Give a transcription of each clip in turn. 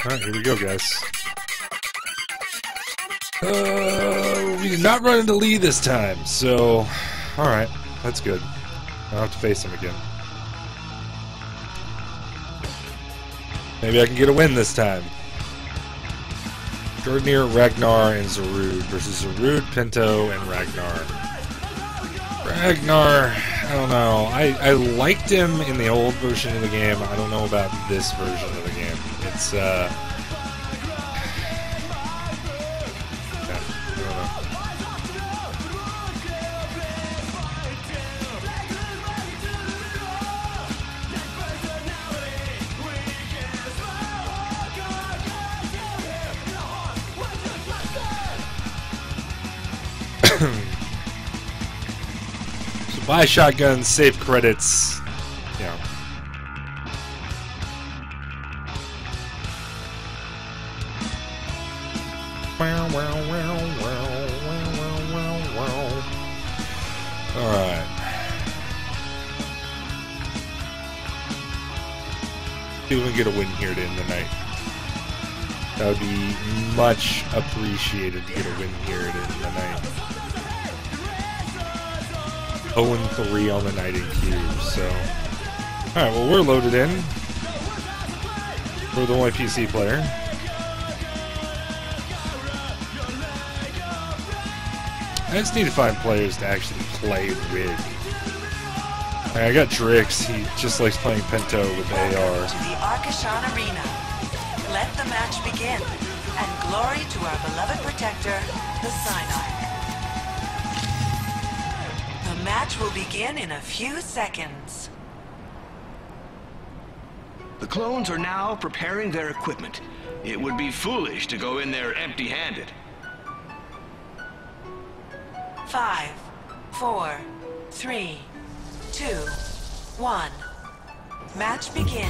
Alright, here we go, guys. We did not run into Lee this time, so... Alright, that's good. I don't have to face him again. Maybe I can get a win this time. Jordnir, Ragnar, and Zarud versus Zarud, Pinto, and Ragnar. Ragnar, I don't know. I liked him in the old version of the game. I don't know about this version of the game. It's, I don't know. So buy shotguns, save credits, you know. Alright. See if we can get a win here to end the night. That would be much appreciated to get a win here to end the night. 0-3 on the night in queue, so... Alright, well, we're loaded in. We're the only PC player. I just need to find players to actually play with. Right, I got Drix. He just likes playing Pinto with AR. Welcome to the Arkashan Arena. Let the match begin, and glory to our beloved protector, the Synarch. The match will begin in a few seconds. The clones are now preparing their equipment. It would be foolish to go in there empty-handed. 5, 4, 3, 2, 1. Match begin.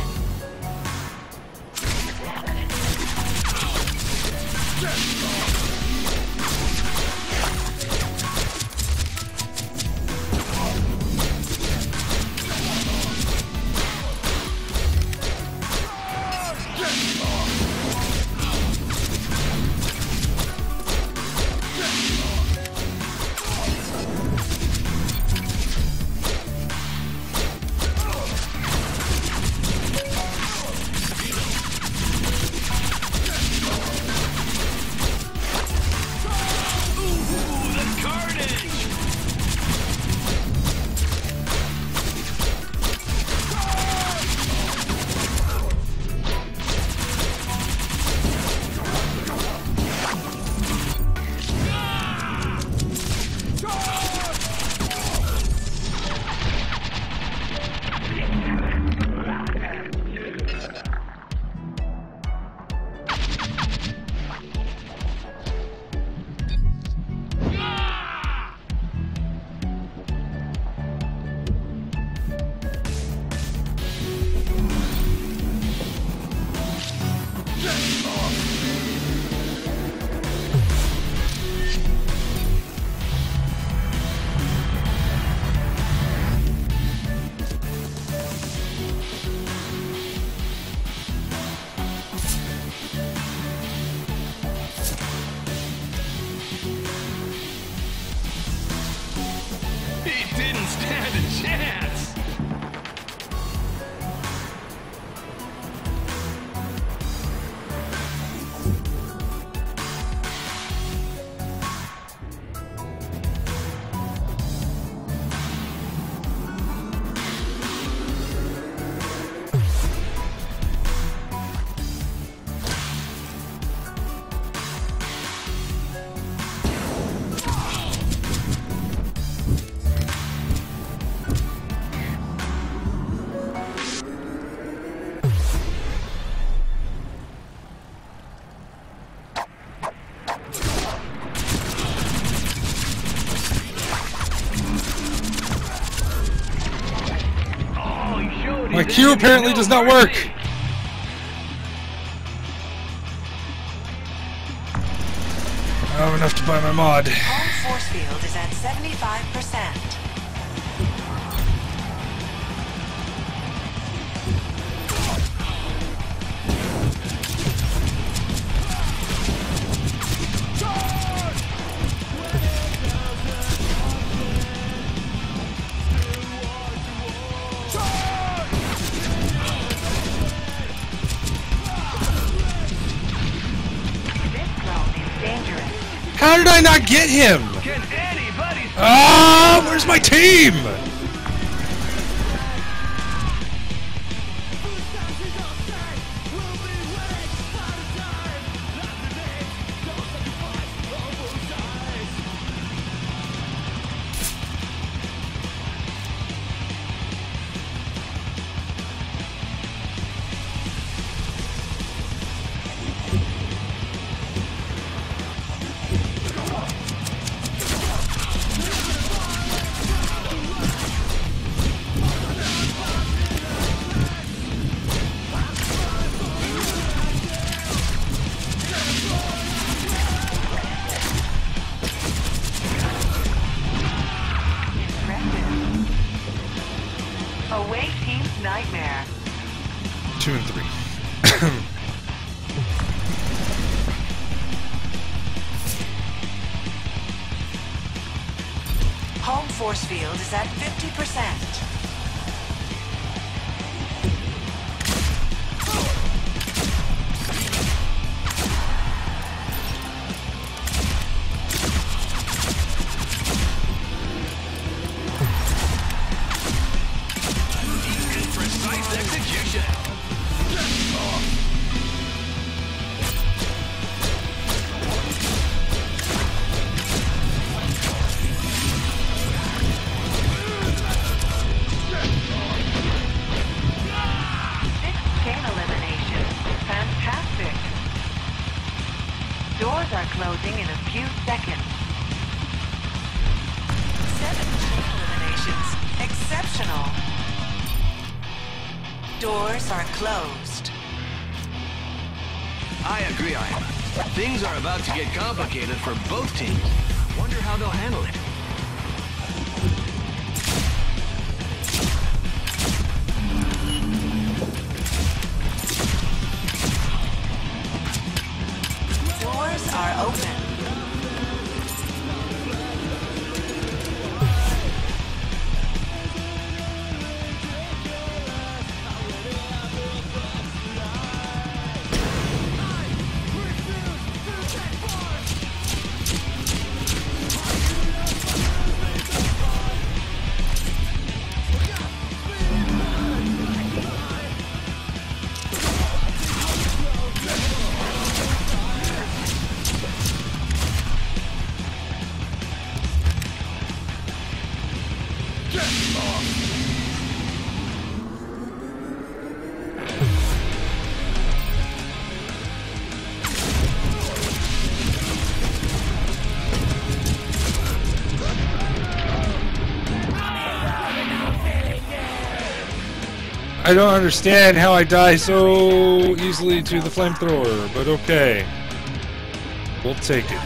My Q apparently does not work! I don't have enough to buy my mod. Home force field is at 75%. How did I not get him? Can anybody? Ah, where's my team? Away team's nightmare. 2 and 3. Home force field is at 50%. Precise execution. Fantastic. Doors are closing in a few seconds. 7 chain eliminations. Exceptional. Doors are closed. I agree, Ian. Things are about to get complicated for both teams. Wonder how they'll handle it. Doors are open. I don't understand how I die so easily to the flamethrower, but okay. We'll take it.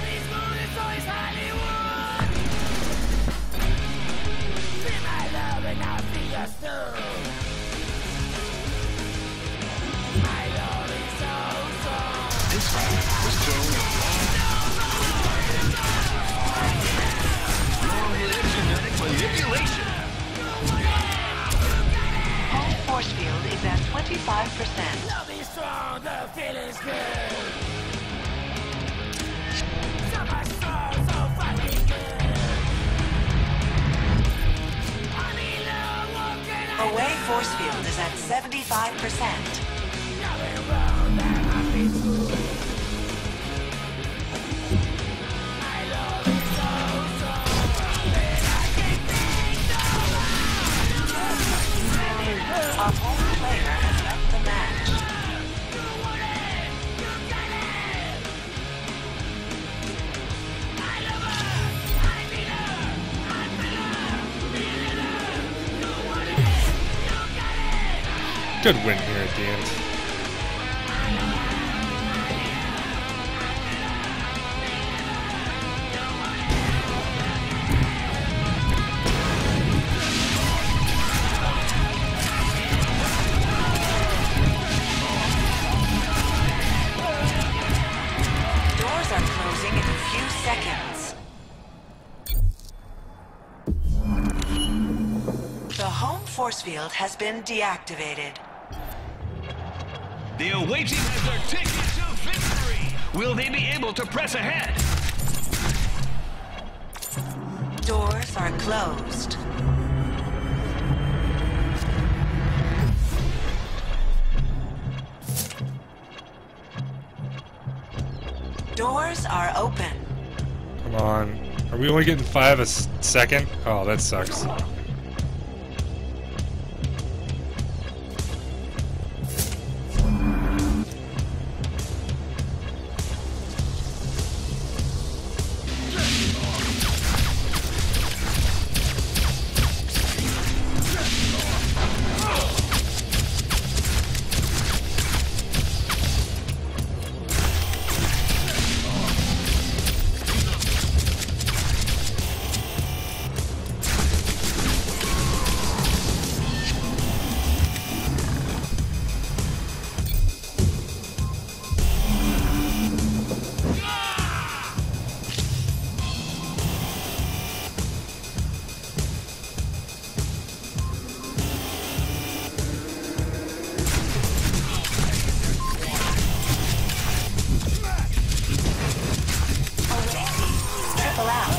This fight was thrown long-lived genetic manipulation. Home force field is at 25%. Be strong, the feeling's good. So much strong, so fucking good. I mean, what can I Away force field is at 75%. Going wrong, that might be true. I love it so, so that I can't think no more. A home player has left the match. You want it, you got it. I love her, I need her, I'm with her, feeling her. You want it, you got it. Good win here at the end. Doors are closing in a few seconds. The home force field has been deactivated. The away team has their ticket to victory. Will they be able to press ahead? Doors are closed. Doors are open. Come on. Are we only getting 5 a second? Oh, that sucks. Triple out.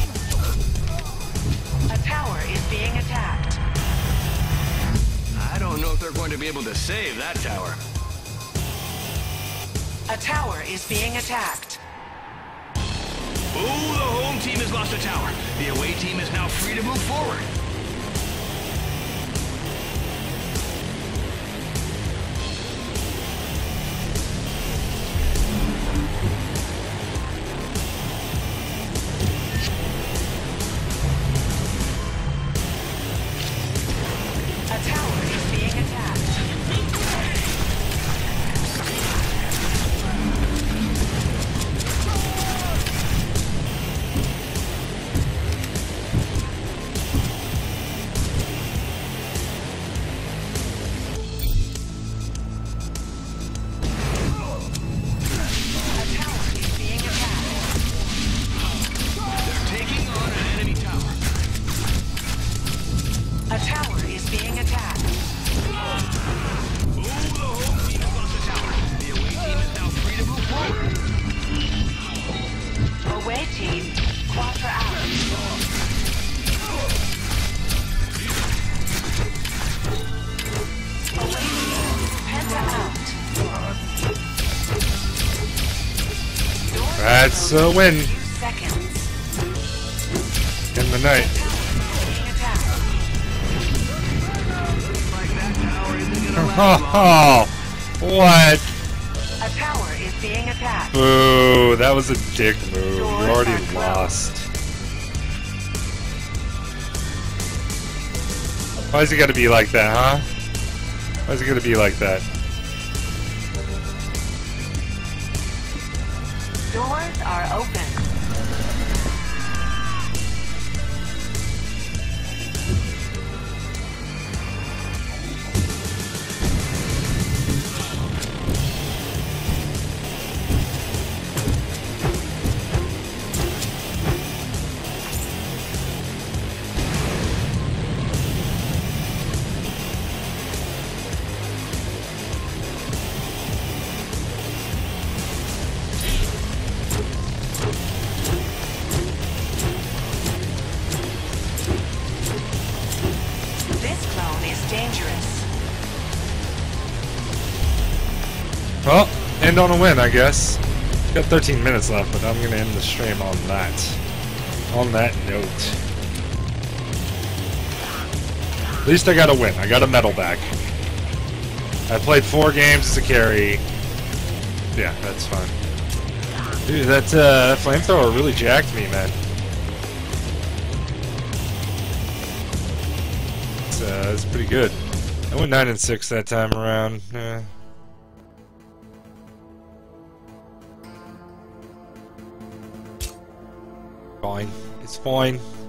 A tower is being attacked. I don't know if they're going to be able to save that tower. A tower is being attacked. Ooh, the home team has lost a tower. The away team is now free to move forward. A tower is being attacked. A tower is being attacked. Ooh, the home team has lost a tower. The away team is now free to move forward. Away team, quadra out. Away team, penta out. That's a win. Seconds. In the night. Being attacked. Like that tower isn't gonna last Oh, long. what? A tower is being attacked. Boo, that was a dick move. You already lost. Why's it gotta be like that, huh? Why's it gotta be like that? Doors are open. This clone is dangerous. Well, end on a win, I guess. Got 13 minutes left, but I'm gonna end the stream on that. On that note. At least I got a win. I got a medal back. I played 4 games as a carry. Yeah, that's fine. Dude, that flamethrower really jacked me, man. It's pretty good. I went 9 and 6 that time around. Fine. It's fine.